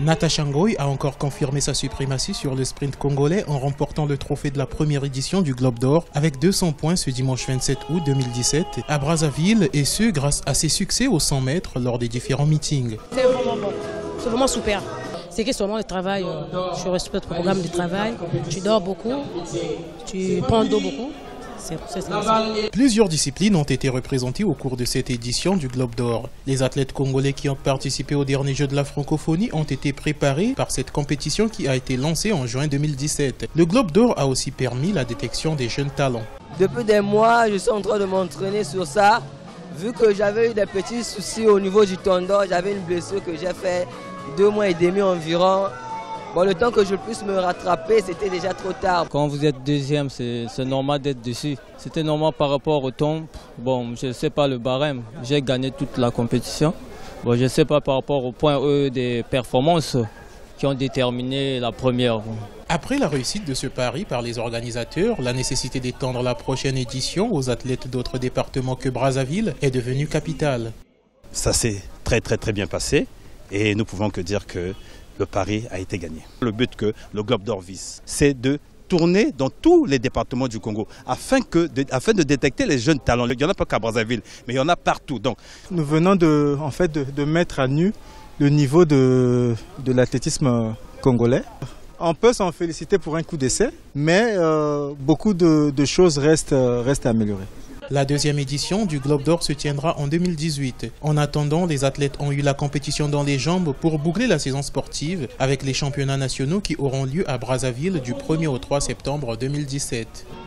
Natacha Ngoy a encore confirmé sa suprématie sur le sprint congolais en remportant le trophée de la première édition du Globe d'Or avec 200 points ce dimanche 27 août 2017 à Brazzaville, et ce grâce à ses succès aux 100 mètres lors des différents meetings. C'est vraiment bon, c'est vraiment super. C'est que seulement le travail, tu respectes le programme de travail, tu dors beaucoup, tu prends d'eau beaucoup. Plusieurs disciplines ont été représentées au cours de cette édition du Globe d'Or. Les athlètes congolais qui ont participé au dernier jeu de la francophonie ont été préparés par cette compétition qui a été lancée en juin 2017. Le Globe d'Or a aussi permis la détection des jeunes talents. Depuis des mois, je suis en train de m'entraîner sur ça. Vu que j'avais eu des petits soucis au niveau du tendon, j'avais une blessure que j'ai fait 2 mois et demi environ. Bon, le temps que je puisse me rattraper, c'était déjà trop tard. Quand vous êtes deuxième, c'est normal d'être dessus. C'était normal par rapport au temps. Bon, je ne sais pas le barème. J'ai gagné toute la compétition. Bon, je ne sais pas par rapport au point E des performances qui ont déterminé la première. Après la réussite de ce pari par les organisateurs, la nécessité d'étendre la prochaine édition aux athlètes d'autres départements que Brazzaville est devenue capitale. Ça s'est très bien passé et nous pouvons que dire que le pari a été gagné. Le but que le Globe d'Or vise, c'est de tourner dans tous les départements du Congo afin de détecter les jeunes talents. Il n'y en a pas qu'à Brazzaville, mais il y en a partout. Donc, nous venons de mettre à nu le niveau de l'athlétisme congolais. On peut s'en féliciter pour un coup d'essai, mais beaucoup de choses restent à améliorer. La deuxième édition du Globe d'Or se tiendra en 2018. En attendant, les athlètes ont eu la compétition dans les jambes pour boucler la saison sportive avec les championnats nationaux qui auront lieu à Brazzaville du 1er au 3 septembre 2017.